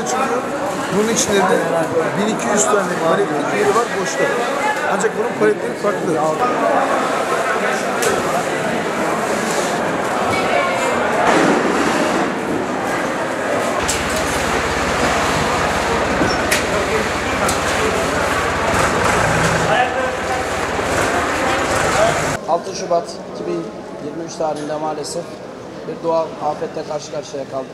çünkü bunun içinde de 1200 tane paletlik yeri var boşta. Ancak bunun paletleri farklı. ...6 Şubat 2023 tarihinde maalesef bir doğal afetle karşı karşıya kaldık.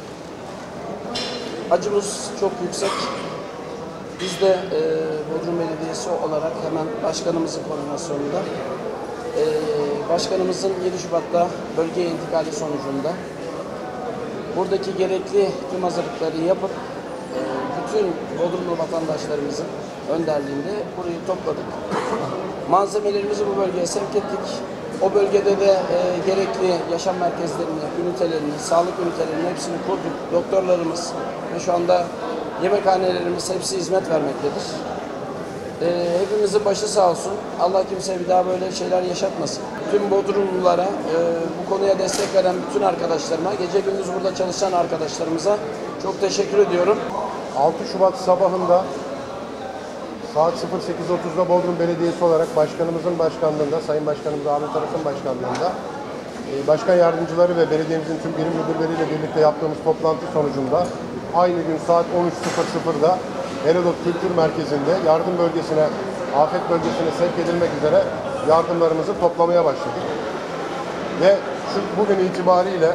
Acımız çok yüksek. Biz de Bodrum Belediyesi olarak hemen başkanımızın koordinasyonunda, başkanımızın 7 Şubat'ta bölgeye intikali sonucunda buradaki gerekli tüm hazırlıkları yapıp bütün Bodrumlu vatandaşlarımızın önderliğinde burayı topladık. Malzemelerimizi bu bölgeye sevk ettik. O bölgede de gerekli yaşam merkezlerini, ünitelerini, sağlık ünitelerini hepsini kurduk. Doktorlarımız ve şu anda yemekhanelerimiz hepsi hizmet vermektedir. Hepimizin başı sağ olsun. Allah kimseye bir daha böyle şeyler yaşatmasın. Tüm Bodrumlulara, bu konuya destek veren bütün arkadaşlarıma, gece gündüz burada çalışan arkadaşlarımıza çok teşekkür ediyorum. 6 Şubat sabahında saat 08.30'da Bodrum Belediyesi olarak başkanımızın başkanlığında, Sayın Başkanımız Ahmet Aras'ın başkanlığında başkan yardımcıları ve belediyemizin tüm birim müdürleriyle birlikte yaptığımız toplantı sonucunda aynı gün saat 13.00'da Herodot Kültür Merkezi'nde yardım bölgesine, afet bölgesine sevk edilmek üzere yardımlarımızı toplamaya başladık. Ve bugün itibariyle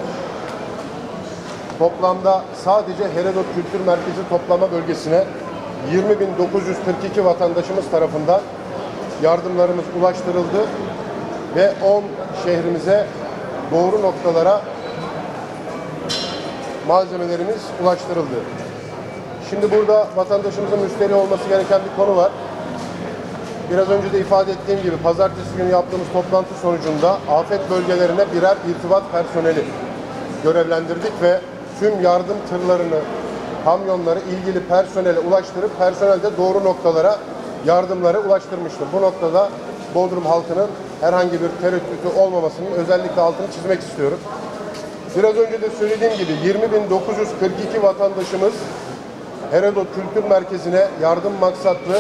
toplamda sadece Herodot Kültür Merkezi toplama bölgesine 20.942 vatandaşımız tarafından yardımlarımız ulaştırıldı ve 10 şehrimize doğru noktalara malzemelerimiz ulaştırıldı. Şimdi burada vatandaşımızın müşteri olması gereken bir konu var. Biraz önce de ifade ettiğim gibi pazartesi günü yaptığımız toplantı sonucunda afet bölgelerine birer irtibat personeli görevlendirdik ve tüm yardım tırlarını, kamyonları ilgili personele ulaştırıp personel de doğru noktalara yardımları ulaştırmıştır. Bu noktada Bodrum halkının herhangi bir tereddütü olmamasının özellikle altını çizmek istiyorum. Biraz önce de söylediğim gibi 20.942 vatandaşımız Herodot Kültür Merkezi'ne yardım maksatlı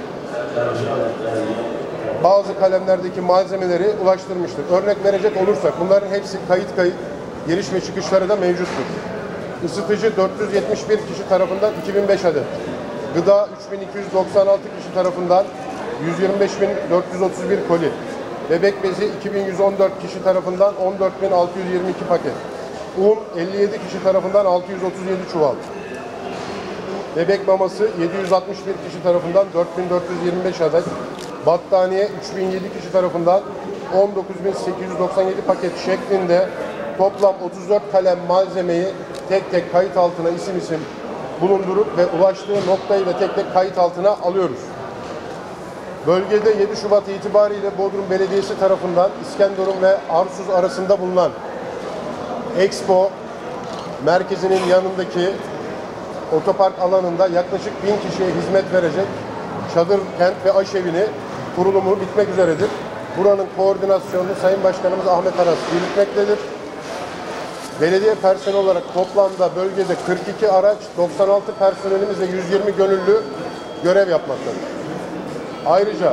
bazı kalemlerdeki malzemeleri ulaştırmıştır. Örnek verecek olursak bunların hepsi kayıt giriş ve çıkışları da mevcuttur. Isıtıcı 471 kişi tarafından 2005 adet. Gıda 3296 kişi tarafından 125.431 koli. Bebek bezi 2114 kişi tarafından 14.622 paket. Un 57 kişi tarafından 637 çuval. Bebek maması 761 kişi tarafından 4425 adet. Battaniye 3007 kişi tarafından 19.897 paket şeklinde toplam 34 kalem malzemeyi tek tek kayıt altına isim bulundurup ve ulaştığı noktayı ve tek tek kayıt altına alıyoruz. Bölgede 7 Şubat itibariyle Bodrum Belediyesi tarafından İskenderun ve Arsuz arasında bulunan Expo merkezinin yanındaki otopark alanında yaklaşık 1000 kişiye hizmet verecek çadır kent ve aşevini kurulumu bitmek üzeredir. Buranın koordinasyonunu Sayın Başkanımız Ahmet Aras yürütmektedir. Belediye personeli olarak toplamda bölgede 42 araç, 96 personelimiz ve 120 gönüllü görev yapmaktadır. Ayrıca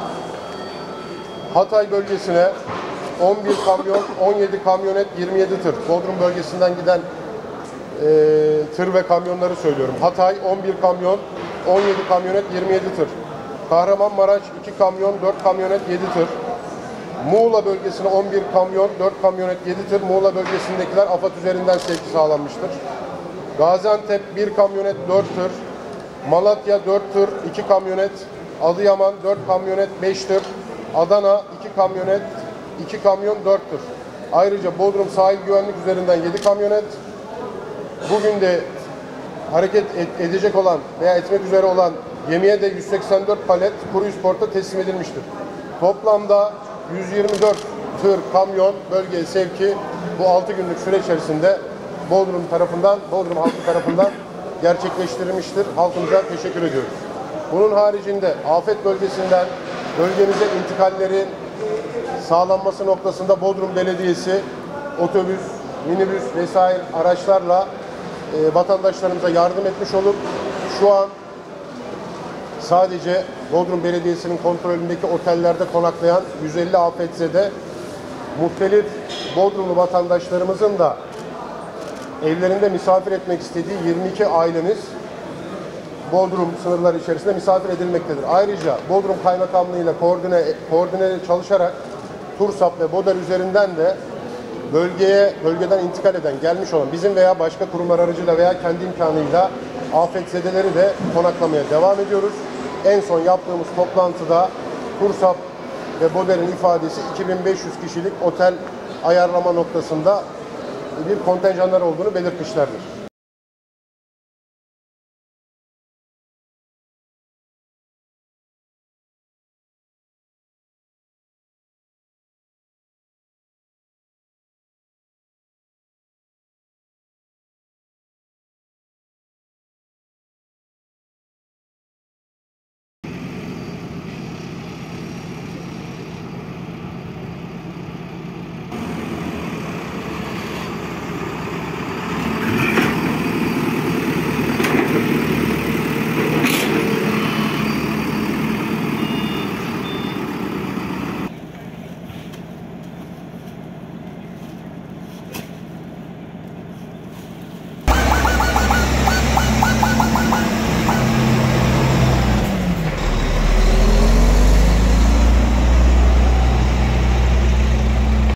Hatay bölgesine 11 kamyon, 17 kamyonet, 27 tır. Bodrum bölgesinden giden tır ve kamyonları söylüyorum. Hatay 11 kamyon, 17 kamyonet, 27 tır. Kahramanmaraş 2 kamyon, 4 kamyonet, 7 tır. Muğla bölgesine 11 kamyon, 4 kamyonet, 7 tır. Muğla bölgesindekiler AFAD üzerinden sevki sağlanmıştır. Gaziantep 1 kamyonet, 4 tır. Malatya 4 tır, 2 kamyonet. Adıyaman 4 kamyonet, 5 tır. Adana 2 kamyonet, 2 kamyon, 4 tır. Ayrıca Bodrum sahil güvenlik üzerinden 7 kamyonet. Bugün de hareket edecek olan veya etmek üzere olan gemiye de 184 palet Cruise Port'a teslim edilmiştir. Toplamda 124 tır kamyon bölgeye sevki bu 6 günlük süre içerisinde Bodrum halkı tarafından gerçekleştirilmiştir. Halkımıza teşekkür ediyoruz. Bunun haricinde afet bölgesinden bölgemize intikallerin sağlanması noktasında Bodrum Belediyesi otobüs, minibüs vesaire araçlarla vatandaşlarımıza yardım etmiş olup Şu an sadece Bodrum Belediyesi'nin kontrolündeki otellerde konaklayan 150 AFZ'de muhtelif Bodrumlu vatandaşlarımızın da evlerinde misafir etmek istediği 22 ailemiz Bodrum sınırları içerisinde misafir edilmektedir. Ayrıca Bodrum Kaymakamlığı ile koordine çalışarak TURSAP ve BODER üzerinden de bölgeden intikal eden, gelmiş olan bizim veya başka kurumlar aracıyla veya kendi imkanıyla afetzedeleri de konaklamaya devam ediyoruz. En son yaptığımız toplantıda TURSAP ve BODER'in ifadesi 2500 kişilik otel ayarlama noktasında bir kontenjanlar olduğunu belirtmişlerdir.